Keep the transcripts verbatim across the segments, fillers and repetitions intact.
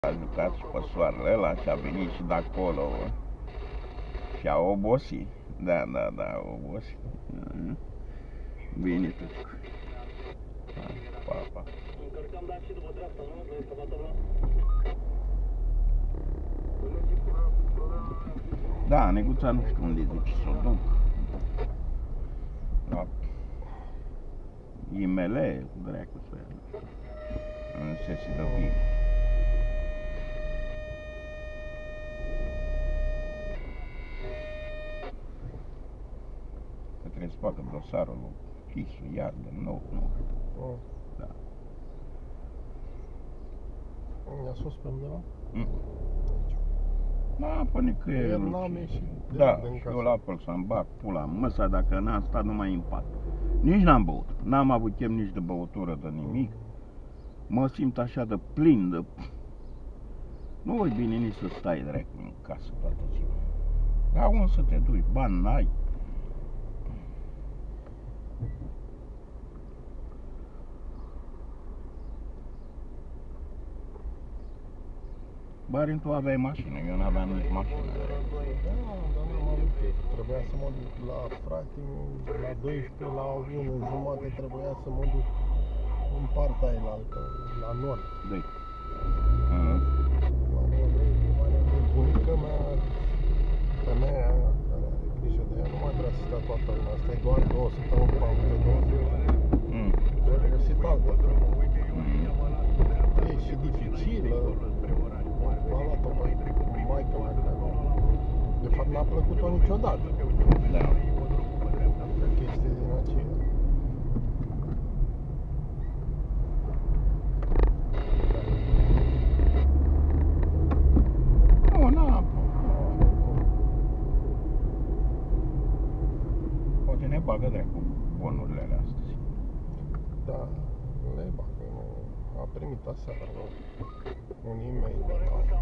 A jucat și pe soarele ăla și a venit și de acolo și a obosit. Da, da, da, a obosit. Bine, tăticu. Pa, pa. Da, Neguța nu știu unde zice să o duc. La I M L, dracu să ia. Nu se se dă bine. Că trebuie să facă dosarul lui Chisu, iar de nou, nu. Oh. Da. I-a sus pe undeva? Mm. Da, până nicăieri. El n-am ieșit. Da, și eu la apel să-mi bag pula în măsa dacă n-am stat numai în pat. Nici n-am băut. N-am avut chem nici de băutură, de nimic. Mă simt așa de plin, de... Nu e bine nici să stai direct în casă toată ziua. Dar unde să te duci? Bani n-ai. Barin, tu aveai mașină, eu n-aveam nici mașină. Da, dar n-am avut timp. Trebuia să mă duc la frate, la doisprezece, la unu jumate trebuia să mă duc în partea aia, la nord. Doi. La nord, bunica mea, femeia care are grijă de ea, nu mai vrea să stea toată lumea. Asta e doar două săptămâni, pe anul de două săptămâni. Și-a găsit altă. E și dificilă. A luat-o pe maică mea, care de fapt n-a plăcut-o niciodată. Da. Că chestii din aceea. Nu, n-am. Poate ne bagă dracu bonurile alea astăzi. Da, le bagă, nu. A primit aseară un e-mail de la...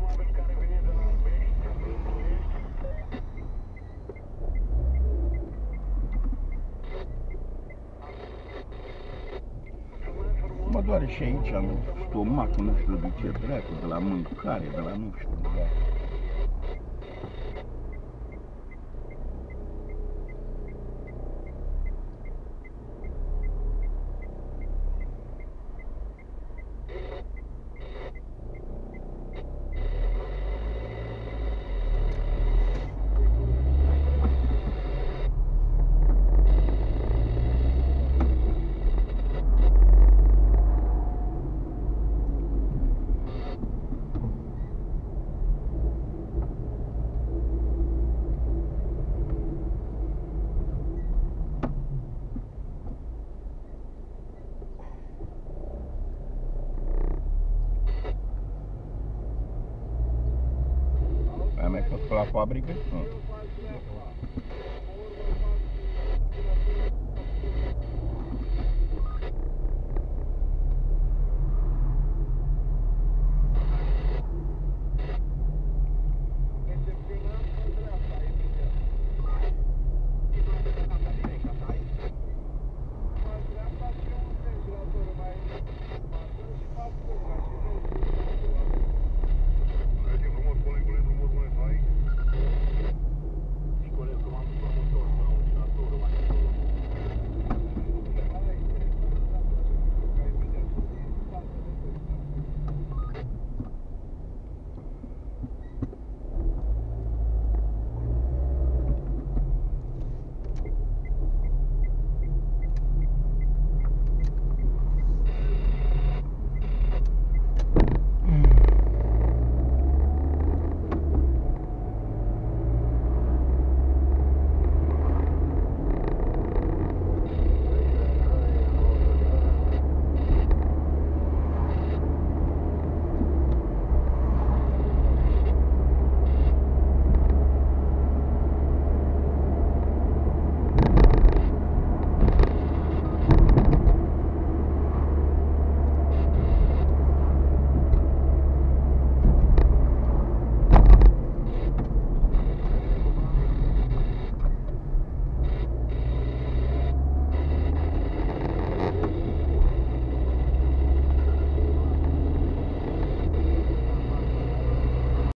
Mă doare și aici, am stomacul, nu știu de ce dracu, de la mâncare, de la nu știu, de la... Ai mai fost pe la fabrică? Nu.